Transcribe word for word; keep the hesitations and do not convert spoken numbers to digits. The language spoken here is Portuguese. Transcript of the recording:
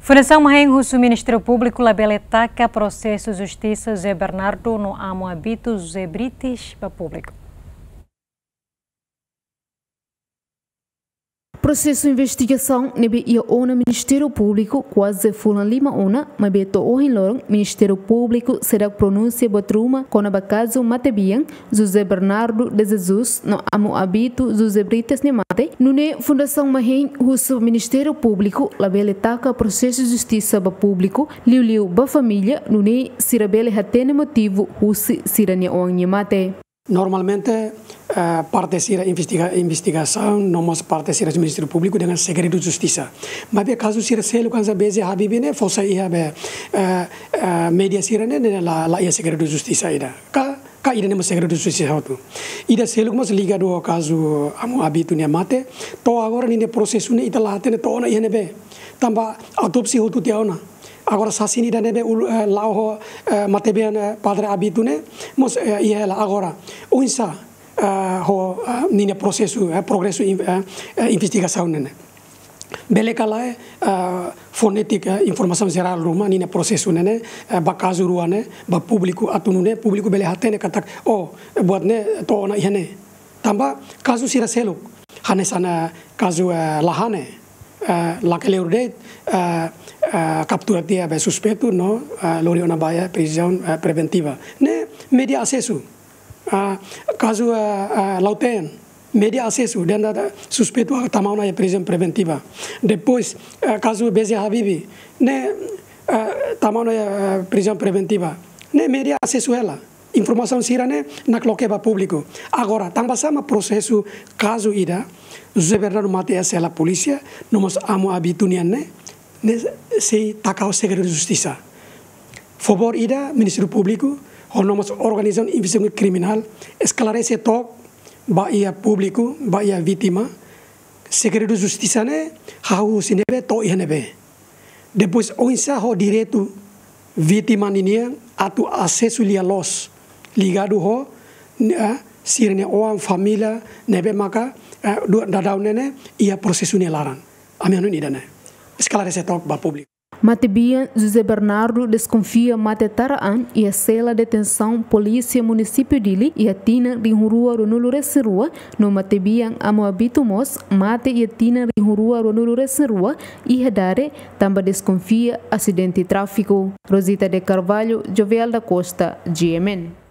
Fundação Maheng Russo Ministério Público labeletaca processo Justiça José Bernardo no amo habito José Brites para público. Processo de investigação nebe ia ona Ministério Público quase fulan lima ona, mas beto ohin lorong Ministério Público será pronúncia botruma com a caso Matebian José Bernardo de Jesus no amo habito José Brites ne mate, nune Fundação Maheng Russo Ministério Público labeletaca processo de justiça ba público liu liu ba família nune sirabele hatene motivo Russo sirania on mate. Normalmente, uh, parte da investiga investigação, nós parte do Ministério Público dengan segredo de justiça. Mas be caso sira selo kan sabese habibi ne fosa ia be media sira ne la la ia segredo de justiça ida. Ka ka ida ne segredo de justiça auto. Ida selo mas liga do caso amo habito ne mate, to agora ne processo ne ita late ne to na ia ne be. Tamba autopsi hotu te ona. Agora sasini dan nebe lao matebian padre habito ne mos ia la agora unsa ho nine processo progresso investigação ne bele kala fonética informação geral ruma nine processo ne ba caso ruane ba público atunu ne público bele hatene katak oh buat ne to na ia ne tamba caso sira selo hanesana caso lahane lakele urde captura dia be suspeito no lori ona baia prisão preventiva ne media acesso caso lauten media acesso dentro da suspeito tamau na prisão preventiva depois caso beze habibi ne tamau na prisão preventiva ne media acesso ela informação sirane na cloqueba público agora tamba sama processo caso ida José Bernardo mate essa a polícia nós amo habitunia ne se takau segredo de justiça favor ida Ministério Público ou nós organizamos investigação criminal esclarecer to ba ia público ba ia vítima segredo de justiça ne hau sinebe to ia nebe depois onsa ho direito vítima ninia atu acesso lia los ligado ho sirne oam família nebe maka da daunene ia processo ne laran amianu ni dane esclarecer tok ba público. Matebian José Bernardo desconfia mate taraan e a cela de detenção polícia município dili e a tina de rua ronulu reserua no Matebian amo habito mos mate e a tina de rua ronulu reserua e redare também desconfia acidente de tráfico. Rosita de Carvalho, Jovial da Costa, G M N.